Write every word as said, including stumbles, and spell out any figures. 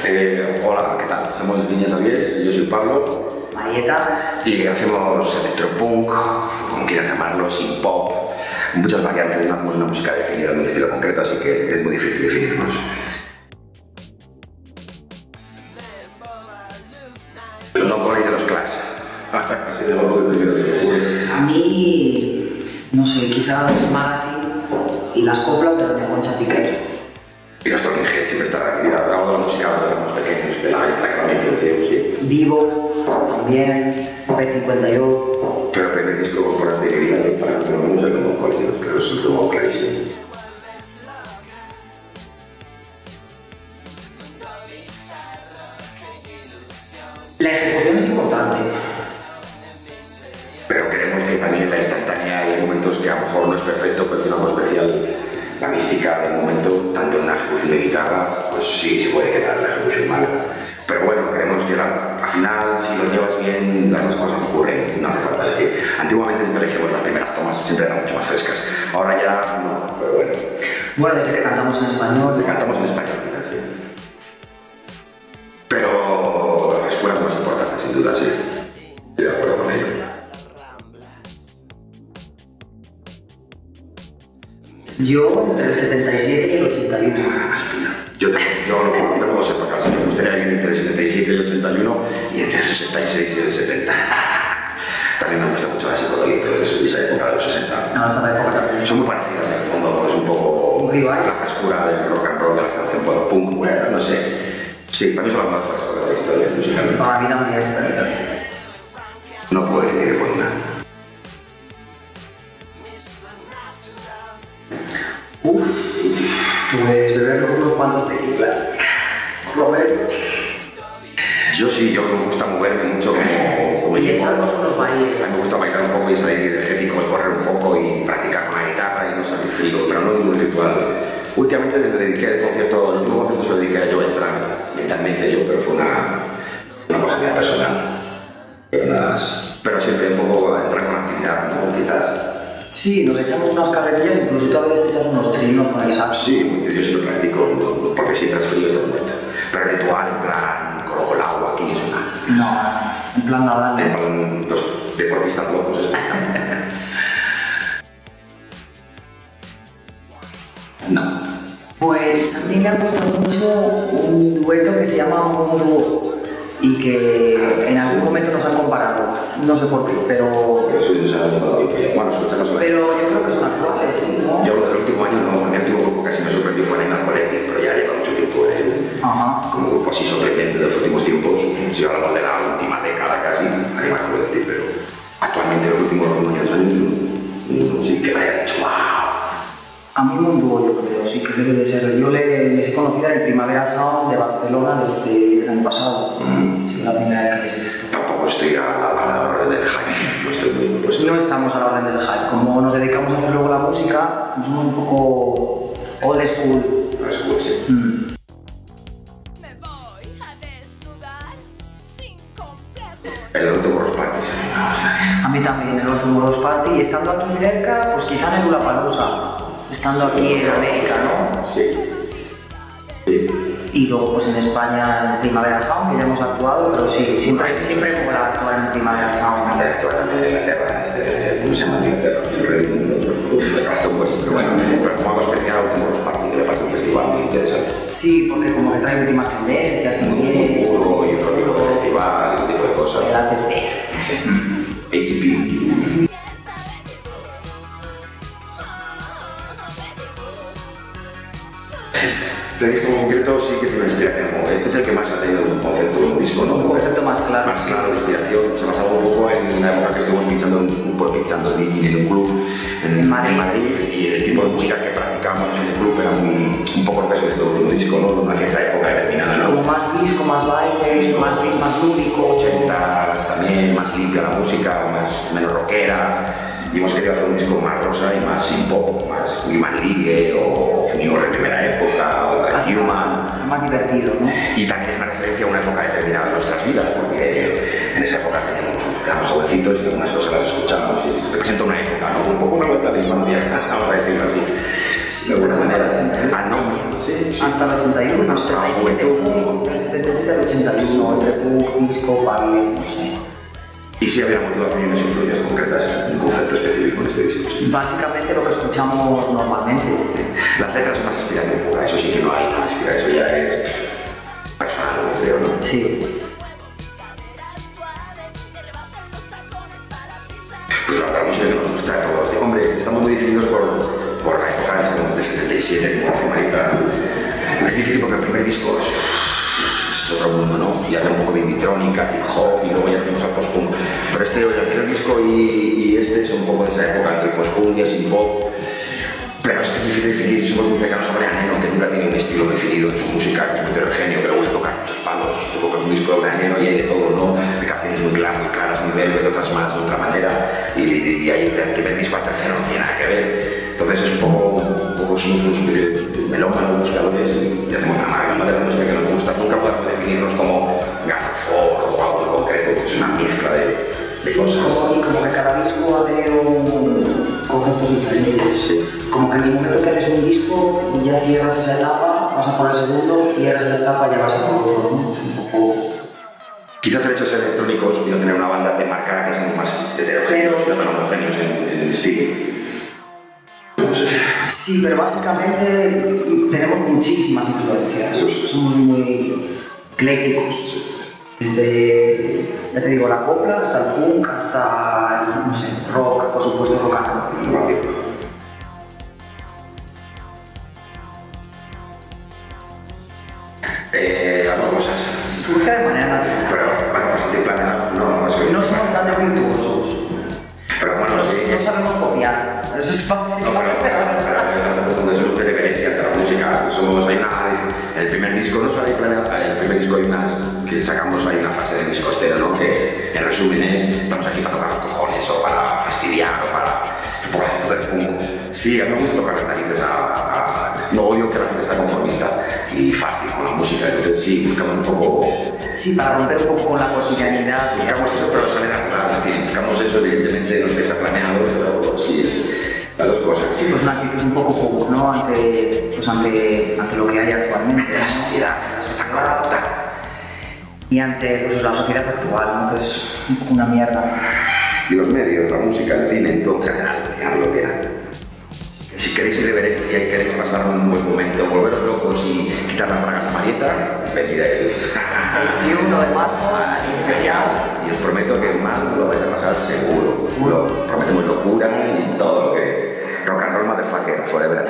Eh, hola, ¿qué tal? Somos Líneas Avies, yo soy Pablo. Marieta. Y hacemos electropunk, como quieras llamarlo, synth pop, muchas variantes, no hacemos una música definida de un estilo concreto, así que es muy difícil definirnos. Los no calling de los Clash. Así de algo de primero que me ocurre. A mí, no sé, quizás Magazine y las coplas de Doña Concha Piquer. Y los Talking Heads siempre está revivido. Hago de la música cuando éramos pequeños, de la la que me influenció, sí. Vivo, también, P cincuenta y dos. Pero el primer disco por anterioridad para hacer una música como calling de los Clash, es un tema clarísimo. La ejecución es importante. Pero creemos que también la instantánea hay momentos que a lo mejor no es perfecto, pero tiene algo especial. La mística del momento, tanto en una ejecución de guitarra, pues sí, se puede quedar la ejecución mala. Pero bueno, creemos que la, al final, si lo llevas bien, las dos cosas ocurren. No hace falta decir. Antiguamente siempre elegíamos las primeras tomas, siempre eran mucho más frescas. Ahora ya no, pero bueno. Bueno, desde que cantamos en español. Desde que cantamos en español, quizás, sí. Pero la frescura es más importante, sin duda, sí. Estoy de acuerdo con ello. Yo entre el setenta y siete y el ochenta y uno. Ah, espina. Yo tengo, yo no puedo, tengo dos épocas. Me gustaría vivir entre el setenta y siete y el ochenta y uno y entre el sesenta y seis y el setenta. También me gusta mucho la psicodelia de esa época de los sesenta. No, esa época también. Son muy parecidas en el fondo, porque es un poco un rival. La frescura del rock and roll, de la canción post-punk, bueno, no sé. Sí, para mí son las más frescas de la historia musicalmente. Para mí también. No puedo decidir por una. Uff, pues bebernos unos cuantos tequilas, por lo menos. Yo sí, yo me gusta moverme mucho como, como y echarnos unos bailes. A mí me gusta bailar un poco y salir energético, correr un poco y practicar con la guitarra y no salir frío, pero no es un ritual. Últimamente desde dediqué el concierto, el último concierto se lo dediqué a Joe Strummer, mentalmente yo, pero fue una, una cosa muy personal. Pero nada más. Pero siempre un poco entrar con actividad, ¿no? Quizás. Sí, nos echamos unas carretillas, incluso tú a veces te echas unos trinos con el saco. Sí, yo siempre practico, porque si entras frío estás muerto. Pero ritual, en plan, coloco el agua aquí, es una... No, en plan nadal. En plan, los deportistas locos están. No. Pues a mí me ha gustado mucho un dueto que se llama Mundo y que en algún momento nos han comparado, no sé por qué, pero... Pero eso ya se ha tomado tiempo ya. Bueno, escuchamos la... Pero yo creo que son actuales, ¿sí? ¿No? Yo lo del último año no, mi último grupo casi me sorprendió fue Animal Collective, pero ya lleva mucho tiempo en, Ajá. como grupo así sorprendente de los últimos tiempos. Si hablamos de la última década casi, Animal Collective, pero actualmente los últimos dos años no, sí que me haya dicho ¡wow! A mí Mundo, yo creo, sí que debe de ser. Yo le, les he conocido en el Primavera Sound de Barcelona desde el año pasado. Mm. Sí, la primera vez que les he visto. Tampoco estoy a la, a la orden del hype, no estoy muy puesto. No estamos a la orden del hype. Como nos dedicamos a hacer luego la música, somos un poco old school. Old school, sí. Mm. El último Rose Party, sí. A mí también, el último Rose Party. Y estando aquí cerca, pues quizá en el Lollapalooza. Estando sí, aquí en América, ¿no? Sí. Sí. Y luego pues en España en Primavera Sound, que ya hemos actuado, pero sí, siempre, siempre me mola actuar en Primavera Sound. Antes de actuar antes de Inglaterra, este, ¿cómo se llama Inglaterra? El Glastonbury, pero bueno, pero como algo especial, como los Party, que me parece un festival muy interesante. Sí, porque como que trae últimas tendencias también. Muy puro y otro tipo de festival, un tipo de cosas. El A T P. Sí. A T P. Este disco en concreto sí que tiene inspiración. Este es el que más ha tenido un concepto de un disco, ¿no? Un concepto más claro. Más claro de inspiración. Se basaba un poco en la época que estuvimos pinchando, por pinchando DJing en un club en, en, Madrid. en Madrid y el tipo de música que practicábamos en el club era muy, un poco lo que es este último disco, ¿no? De una cierta época determinada, ¿no? Como más disco, más baile, disco, más beat, más lúdico. ochentas también, más limpia la música, más, menos rockera. Y hemos querido hacer un disco más rosa y más synth pop, más Human League o New York de primera época o hasta, Human. Hasta más divertido, ¿no? Y también es una referencia a una época determinada de nuestras vidas, porque en esa época teníamos, éramos jovencitos y algunas cosas las escuchamos y representa una época, ¿no? Un poco una vuelta a la infancia, vamos a decirlo así. Sí, de alguna manera. Ah, no, sí, sí. Hasta el ochenta y uno, Hasta la setenta y siete, juventud. el setenta ochenta y uno, entre punk, disco, baile, no sé. ¿Y si había motivación y unas influencias concretas, un concepto específico en este disco? Sí. Básicamente lo que escuchamos normalmente. Las letras son más inspiración pura, eso sí que no hay nada inspiración, eso ya es pff, personal, yo creo, ¿no? Sí. Pues la música que nos gusta a todos. Hombre, estamos muy definidos por, por la época de setenta y siete, como hace marica. Es difícil porque el primer disco es, es otro mundo, ¿no? Y hace un poco de indie-trónica, hip hop, y luego ya hacemos al post-punk. Pero este, el primer disco y, y este son un poco de esa época, entre post-punk y sin pop. Pero es que es difícil definir, somos muy cercanos a Brian Eno, que nunca tiene un estilo definido en su música, que es muy heterogéneo, que le gusta tocar muchos palos. Tú coges un disco de Brian Eno y hay de todo, ¿no? Hay canciones muy claras, muy claras, muy belgas, otras más de otra manera. Y, y ahí el primer disco al tercero no tiene nada que ver. Entonces es un poco, un poco somos unos melómanos buscadores y hacemos una amalgama de la música que nos gusta. Nunca podemos definirnos como Garfor o algo en concreto, es una mezcla de, de sí, cosas. Como, y como que cada disco ha tenido un, conceptos diferentes. Sí. Como que en el momento que haces un disco ya cierras esa etapa, vas a por el segundo, cierras esa etapa y ya vas a por otro, ¿no? Es un poco... Quizás el hecho de ser electrónicos y no tener una banda te marca que somos más heterogéneos, no tan homogéneos en, en el estilo. No sé. Sí, pero básicamente tenemos muchísimas influencias, somos muy eclécticos. Desde, ya te digo, la copla hasta el punk, hasta, no sé, rock, por supuesto, rock and roll. Eh, hago cosas. Surge de manera natural. Pero, bueno, bastante planeada. No, no, es que No somos grandes virtuosos. Pero bueno, sí. No sabemos copiar. Eso es fácil. No, pero, pero, pero, pero, eso es referencia ante la música. Somos, hay una, el primer disco no solo hay planeado, el primer disco hay unas que sacamos, hay una frase del disco costero, ¿no? Que en resumen es, estamos aquí para tocar los cojones o para fastidiar o para, es por el acento del punk. Sí, a mí me gusta tocar las narices a, a, a no odio que la gente sea conformista y fácil con la música, entonces sí, buscamos un poco... Sí, para romper un poco con la cotidianidad. Buscamos eso, pero sale natural, es decir, buscamos eso, evidentemente no es que sea planeado, pero sí es las dos cosas. Sí, pues una actitud un poco punk, ¿no? Ante, pues ante, ante lo que hay actualmente. De la sociedad, está corrupta. Y ante pues, la sociedad actual, ¿no? Que es un poco una mierda. Y los medios, la música, el cine, en todo en general, ya lo que era. Si queréis irreverencia y queréis pasar un buen momento, volveros locos y quitar las bragas a Marieta, venir a él. veintiuno de marzo, y os prometo que mal lo vais a pasar seguro. Lo prometemos locura y todo lo que... Rock and roll motherfucker, forever.